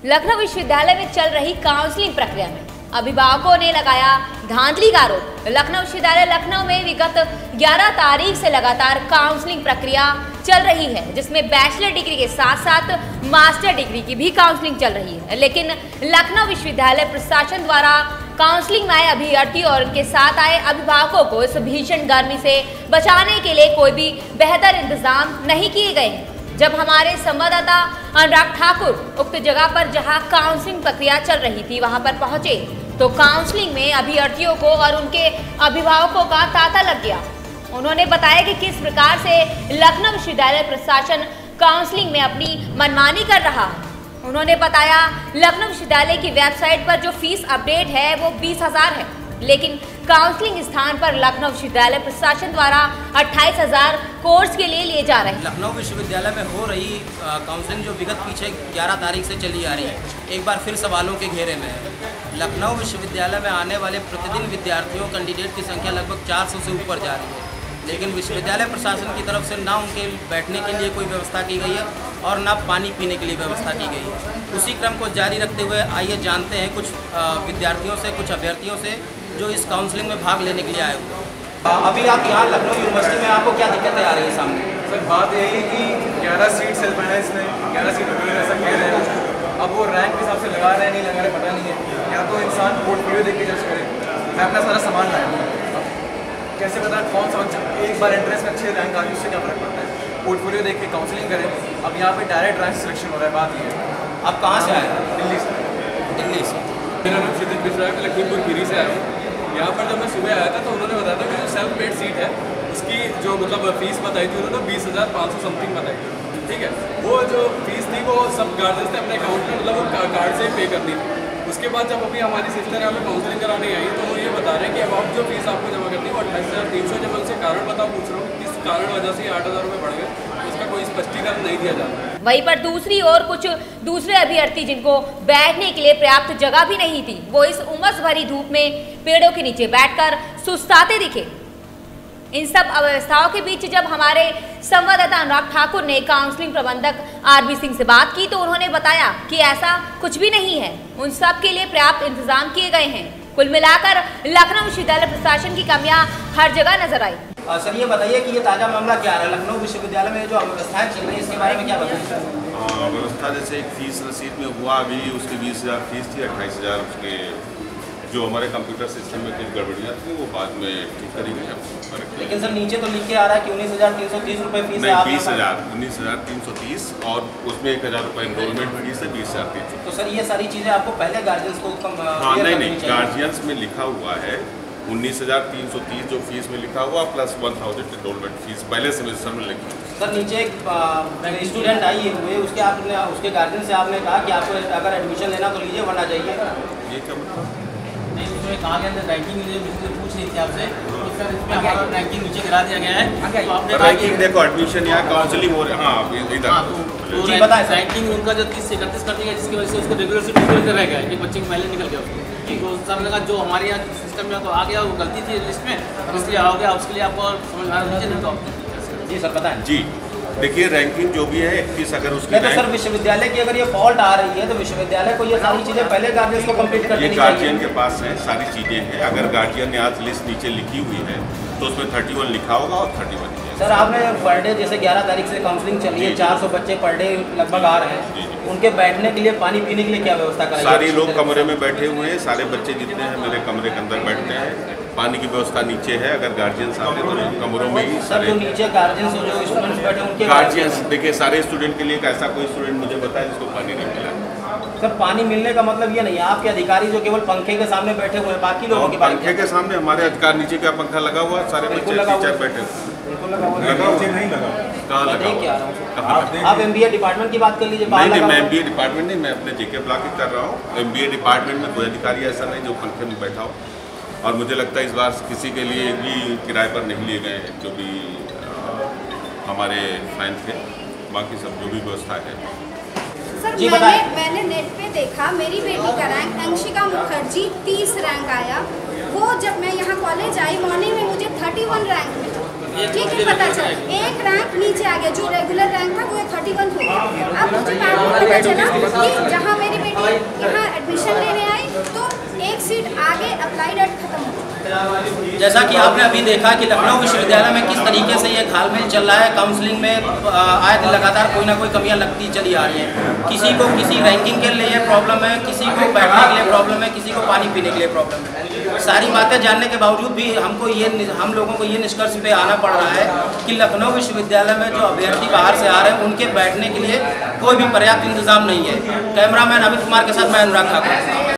लखनऊ विश्वविद्यालय में चल रही काउंसलिंग प्रक्रिया में अभिभावकों ने लगाया धांधली का आरोप। लखनऊ विश्वविद्यालय लखनऊ में विगत 11 तारीख से लगातार काउंसलिंग प्रक्रिया चल रही है, जिसमें बैचलर डिग्री के साथ साथ मास्टर डिग्री की भी काउंसलिंग चल रही है। लेकिन लखनऊ विश्वविद्यालय प्रशासन द्वारा काउंसलिंग में आए अभ्यर्थी और उनके साथ आए अभिभावकों को इस भीषण गर्मी से बचाने के लिए कोई भी बेहतर इंतजाम नहीं किए गए हैं। जब हमारे संवाददाता अनुराग ठाकुर उक्त जगह पर जहां काउंसलिंग प्रक्रिया चल रही थी वहां पर पहुंचे तो काउंसलिंग में अभ्यर्थियों को और उनके अभिभावकों का तांता लग गया। उन्होंने बताया कि किस प्रकार से लखनऊ विश्वविद्यालय प्रशासन काउंसलिंग में अपनी मनमानी कर रहा है। उन्होंने बताया लखनऊ विश्वविद्यालय की वेबसाइट पर जो फीस अपडेट है वो 20,000 है, लेकिन काउंसलिंग स्थान पर लखनऊ विश्वविद्यालय प्रशासन द्वारा 28,000 कोर्स के लिए जा रहे हैं। लखनऊ विश्वविद्यालय में हो रही काउंसलिंग जो विगत पीछे 11 तारीख से चली आ रही है, एक बार फिर सवालों के घेरे में है। लखनऊ विश्वविद्यालय में आने वाले प्रतिदिन विद्यार्थियों कैंडिडेट की संख्या लगभग 400 से ऊपर जा रही है, लेकिन विश्वविद्यालय प्रशासन की तरफ से ना उनके बैठने के लिए कोई व्यवस्था की गई है और ना पानी पीने के लिए व्यवस्था की गई है। उसी क्रम को जारी रखते हुए आइए जानते हैं कुछ विद्यार्थियों से, कुछ अभ्यर्थियों से जो इस काउंसलिंग में भाग लेने के लिए आए हुए। अभी आप यहाँ लखनऊ यूनिवर्सिटी में आपको क्या दिक्कतें आ रही है सामने? सर बात यही है कि 11 सीट सेल बनाए इसने, 11 सीट वगैरह ऐसा कह रहे हैं। अब वो रैंक के हिसाब से लगा रहे हैं नहीं लगा रहे पता नहीं है। या तो इंसान पोर्टफोलियो देख के जज करे। मैं अपना सारा सामान लाया हूँ, कैसे पता कौन सा बच्चा एक बार एंट्रेंस में अच्छे रैंक आ गई उससे क्या फर्क पड़ता है। पोर्टफोलियो देख के काउंसलिंग करें। अब यहाँ पे डायरेक्ट रैंक सिलेक्शन हो रहा है। बात ये है। आप कहाँ से आए? दिल्ली से। दिल्ली से। मेरा नाम क्षितिज मिश्रा है, लखीमपुर खीरी से आया हूँ। यहाँ पर जब मैं सुबह आया था तो उन्होंने बताया था कि जो सेल्फ पेड सीट है उसकी जो मतलब फीस बताई थी उन्होंने 20,500 समथिंग बताई थी। ठीक है, वो जो फीस थी वो सब गार्जियंस ने अपने अकाउंट में मतलब वो कार्ड से ही पे कर दी थी। उसके बाद जब अभी हमारी सिस्टर है हमें काउंसलिंग कराने आई तो वो ये बता रहे हैं कि अब जो फीस आपको जमा करनी है वो 28,300। जब मैं उनसे कारण बताओ पूछ रहा हूँ किस कारण वजह से 8,000 रुपये बढ़ गए, उसका कोई स्पष्टीकरण नहीं दिया जाता। वहीं पर दूसरी ओर कुछ दूसरे अभ्यर्थी जिनको बैठने के लिए पर्याप्त जगह भी नहीं थी, वो इस उमस भरी धूप में पेड़ों के नीचे बैठकर सुस्ताते दिखे। इन सब अव्यवस्थाओं के बीच जब हमारे संवाददाता अनुराग ठाकुर ने काउंसलिंग प्रबंधक आरबी सिंह से बात की तो उन्होंने बताया कि ऐसा कुछ भी नहीं है, उन सब के लिए पर्याप्त इंतजाम किए गए हैं। कुल मिलाकर लखनऊ विश्वविद्यालय प्रशासन की कमियां हर जगह नजर आई। सर ये बताइए कि ये ताज़ा मामला क्या है? लखनऊ विश्वविद्यालय में जो अव्यवस्थाएं चल रही है इसके बारे में क्या बताएं? व्यवस्था जैसे एक फीस रसीद में हुआ, अभी उसकी 20,000 फीस थी, 28,000 उसके जो हमारे कंप्यूटर सिस्टम में कुछ गड़बड़ियाँ थी वो बाद में ठीक करी गई। लेकिन सर नीचे तो लिख के आ रहा है कि 19,330 रुपये फीस है। 19,330 और उसमें 1,000 रुपये इनरोलमेंट फीस है 20,300। तो सर ये सारी चीज़ें आपको पहले गार्जियंस को हाँ नहीं गार्जियंस में लिखा हुआ है 19,330 जो फीस में लिखा हुआ प्लस 1,000 इनरोलमेंट फीस पहले सेमेस्टर में लिखी। सर नीचे एक स्टूडेंट आई हुए उसके गार्जियन से आपने कहा कि आपको अगर एडमिशन लेना तो लीजिए वरना जाइए। ये क्या मतलब? नहीं उसमें कहा गया था रैंकिंग मुझे पूछ रही थी आपसे तो सर इसमें हमारा रैंकिंग नीचे गिरा दिया गया है। तो आपने रैंकिंग देखो एडमिशन यहाँ काउंसलिंग हो रहा है। हाँ इधर तो बताएं रैंकिंग उनका जो 30 से 31 कर दिया जिसकी वजह से उसको रेगुलर से डिफरेंस रह गया एक बच्चे की पहले निकल गया उसको। तो सर ने कहा जो हमारे यहाँ सिस्टम में तो आ गया वो गलती थी लिस्ट में इसलिए आ गया, उसके लिए आपको समझ आ रहा है तो जी सर बताएं। जी देखिए रैंकिंग जो भी है 31 अगर उसकी तो सर विश्वविद्यालय की अगर ये फॉल्ट आ रही है तो विश्वविद्यालय को ये सारी चीजें पहले गार्जियन को कंप्लीट कर देनी चाहिए। गार्जियन के पास है सारी चीजें हैं। अगर गार्जियन ने आज लिस्ट नीचे लिखी हुई है तो उसमें 31 लिखा होगा और 31 सर आपने पर डे जैसे 11 तारीख से काउंसलिंग चल रही है, 400 बच्चे पर डे लगभग आ रहे हैं, उनके बैठने के लिए पानी पीने के लिए क्या व्यवस्था कराई? सारे लोग कमरे में बैठे हुए हैं, सारे बच्चे जितने हैं मेरे कमरे के अंदर बैठते हैं। पानी की व्यवस्था नीचे है, अगर गार्जियंस आते तो कमरों में ही सर जो नीचे गार्जियंस जो स्टूडेंट्स बैठे उनके गार्जियंस देखिए सारे स्टूडेंट के लिए ऐसा कोई स्टूडेंट मुझे बताया जिसको पानी नहीं मिला। सर पानी मिलने का मतलब ये नहीं है आपके अधिकारी जो केवल पंखे के सामने बैठे हुए हैं बाकी लोगों के पंखे के सामने हमारे अधिकार नीचे क्या पंखा लगा हुआ है, सारे बच्चे टीचर बैठे आप MBA डिपार्टमेंट की बात कर लीजिए। नहीं मैं MBA डिपार्टमेंट नहीं, मैं अपने JK ब्लॉक की कर रहा हूँ। MBA डिपार्टमेंट में कोई अधिकारी ऐसा नहीं जो पंखे में बैठा हो। और मुझे लगता है इस बार किसी के लिए भी किराए पर नहीं लिए गए हैं जो भी हमारे फाइन थे, बाकी सब जो भी व्यवस्था है। सर मैंने नेट पे देखा मेरी बेटी का रैंक अंशिका मुखर्जी 30 रैंक आया। वो जब मैं यहाँ कॉलेज आई मॉर्निंग में मुझे 31 रैंक मिला। ठीक है पता चला एक रैंक नीचे आ गया, जो रेगुलर रैंक था वो 31 हो गया। अब मुझे बाद में पता चला कि जहाँ मेरी बेटी यहाँ एडमिशन लेने आई तो एक सीट आगे अप्लाई डेट खत्म हो गई। जैसा कि आपने अभी देखा कि लखनऊ विश्वविद्यालय में किस तरीके से ये घालमेल चल रहा है, काउंसलिंग में आए दिन लगातार कोई ना कोई कमियां लगती चली आ रही हैं। किसी को किसी रैंकिंग के लिए प्रॉब्लम है, किसी को बैठने के लिए प्रॉब्लम है, किसी को पानी पीने के लिए प्रॉब्लम है। सारी बातें जानने के बावजूद भी हम लोगों को ये निष्कर्ष पे आना पड़ रहा है कि लखनऊ विश्वविद्यालय में जो अभ्यर्थी बाहर से आ रहे हैं उनके बैठने के लिए कोई भी पर्याप्त इंतजाम नहीं है। कैमरामैन अमित कुमार के साथ मैं अनुराग ठाकुर।